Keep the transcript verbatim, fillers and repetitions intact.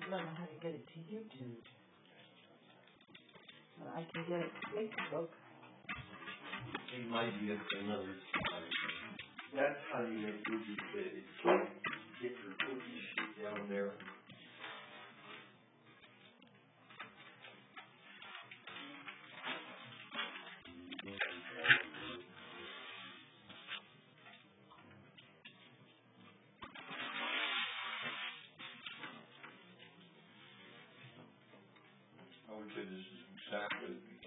don't know how to get it to YouTube. Well, I can get it to Facebook. It might be another time. That's how you make cookies big. Get your cookie sheet down there. I would say this is exactly